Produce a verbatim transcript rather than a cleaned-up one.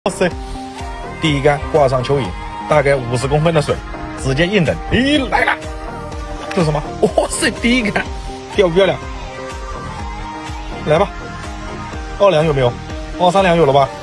哇塞！第一杆挂上蚯蚓，大概五十公分的水，直接硬等。咦，来了！这是什么？哇塞！第一杆漂不漂亮？来吧，二两有没有？二三两有了吧？